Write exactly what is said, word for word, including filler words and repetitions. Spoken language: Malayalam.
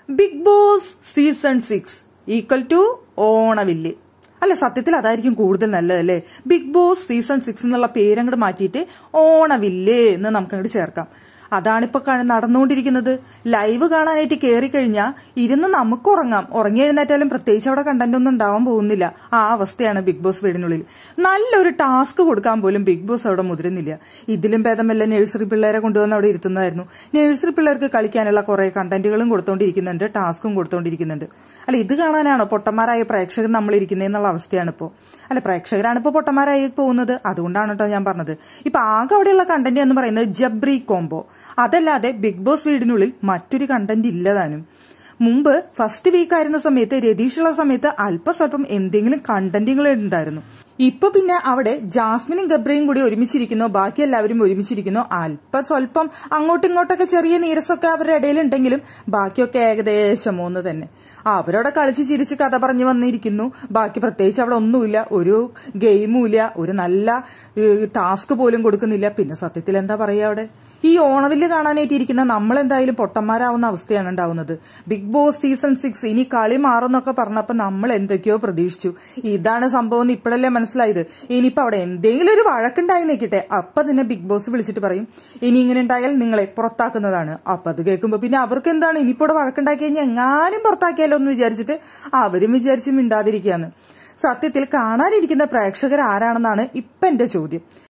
Big boss season six equal to ഓണവില്ല്. അല്ല, സത്യത്തിൽ അതായിരിക്കും കൂടുതൽ നല്ലതല്ലേ? ബിഗ് ബോസ് സീസൺ സിക്സ് എന്നുള്ള പേരങ്ങോട്ട് മാറ്റിയിട്ട് ഓണവില്ല് എന്ന് നമുക്കങ്ങോട്ട് ചേർക്കാം. അതാണിപ്പോ നടന്നുകൊണ്ടിരിക്കുന്നത്. ലൈവ് കാണാനായിട്ട് കയറി കഴിഞ്ഞാൽ ഇരുന്ന് നമുക്ക് ഉറങ്ങാം. ഉറങ്ങി എഴുന്നേറ്റാലും പ്രത്യേകിച്ച് അവിടെ കണ്ടന്റ് ഒന്നും ഉണ്ടാവാൻ പോകുന്നില്ല. ആ അവസ്ഥയാണ് ബിഗ് ബോസ് വീടിനുള്ളിൽ. നല്ലൊരു ടാസ്ക് കൊടുക്കാൻ പോലും ബിഗ് ബോസ് അവിടെ മുതിരുന്നില്ല. ഇതിലും ഭേദമല്ല നഴ്സറി പിള്ളേരെ കൊണ്ടുവന്ന് അവിടെ ഇരുത്തുന്നതായിരുന്നു. നഴ്സറി പിള്ളേർക്ക് കളിക്കാനുള്ള കുറെ കണ്ടന്റുകളും കൊടുത്തോണ്ടിരിക്കുന്നുണ്ട്, ടാസ്കും കൊടുത്തോണ്ടിരിക്കുന്നുണ്ട്. അല്ല, ഇത് കാണാനാണോ പൊട്ടന്മാരായ പ്രേക്ഷകർ നമ്മൾ ഇരിക്കുന്നതെന്നുള്ള അവസ്ഥയാണ് ഇപ്പോ. അല്ല, പ്രേക്ഷകരാണ് ഇപ്പൊ പൊട്ടന്മാരായി പോകുന്നത്. അതുകൊണ്ടാണ് കേട്ടോ ഞാൻ പറഞ്ഞത്. ഇപ്പൊ ആകെ അവിടെയുള്ള കണ്ടന്റ് എന്ന് പറയുന്നത് ജബ്രി കോംബോ. അതല്ലാതെ ബിഗ് ബോസ് വീടിനുള്ളിൽ മറ്റൊരു കണ്ടന്റ് ഇല്ലതാനും. മുമ്പ് ഫസ്റ്റ് വീക്ക് ആയിരുന്ന സമയത്ത്, രതീഷുള്ള സമയത്ത് അല്പസ്വല്പം എന്തെങ്കിലും കണ്ടന്റുകൾ ഉണ്ടായിരുന്നു. ഇപ്പൊ പിന്നെ അവിടെ ജാസ്മിനും ഗബ്രയും കൂടി ഒരുമിച്ചിരിക്കുന്നു, ബാക്കി എല്ലാവരും ഒരുമിച്ചിരിക്കുന്നു. അല്പ സ്വല്പം അങ്ങോട്ടും ഇങ്ങോട്ടൊക്കെ ചെറിയ നീരസൊക്കെ അവരുടെ ഇടയിലുണ്ടെങ്കിലും ബാക്കിയൊക്കെ ഏകദേശം ഒന്ന് തന്നെ. അവരവിടെ കളിച്ച് ചിരിച്ച് കഥ പറഞ്ഞു വന്നിരിക്കുന്നു. ബാക്കി പ്രത്യേകിച്ച് അവിടെ ഒന്നുമില്ല. ഒരു ഗെയിമും ഇല്ല, ഒരു നല്ല ടാസ്ക് പോലും കൊടുക്കുന്നില്ല. പിന്നെ സത്യത്തിൽ എന്താ പറയാ, അവിടെ ഈ ഓണവില്ല് കാണാനായിട്ടിരിക്കുന്ന നമ്മളെന്തായാലും പൊട്ടന്മാരാവുന്ന അവസ്ഥയാണ് ഉണ്ടാവുന്നത്. ബിഗ് ബോസ് സീസൺ സിക്സ് ഇനി കളി മാറുന്നൊക്കെ പറഞ്ഞപ്പോ നമ്മൾ എന്തൊക്കെയോ പ്രതീക്ഷിച്ചു. ഇതാണ് സംഭവം ഇപ്പോഴല്ലേ മനസ്സിലായത്. ഇനിയിപ്പോ അവിടെ എന്തെങ്കിലും ഒരു വഴക്കുണ്ടായി നിൽക്കട്ടെ, അപ്പൊ തന്നെ ബിഗ് ബോസ് വിളിച്ചിട്ട് പറയും ഇനി ഇങ്ങനെ ഉണ്ടായാൽ നിങ്ങളെ പുറത്താക്കുന്നതാണ്. അപ്പൊ അത് കേൾക്കുമ്പോ പിന്നെ അവർക്ക് എന്താണ്, ഇനിയിപ്പോ ഇവിടെ വഴക്കുണ്ടാക്കി കഴിഞ്ഞാൽ എങ്ങാനും പുറത്താക്കിയാലോ എന്ന് വിചാരിച്ചിട്ട് അവരും വിചാരിച്ച് മിണ്ടാതിരിക്കുകയാണ്. സത്യത്തിൽ കാണാനിരിക്കുന്ന പ്രേക്ഷകർ ആരാണെന്നാണ് ഇപ്പൊ എന്റെ ചോദ്യം.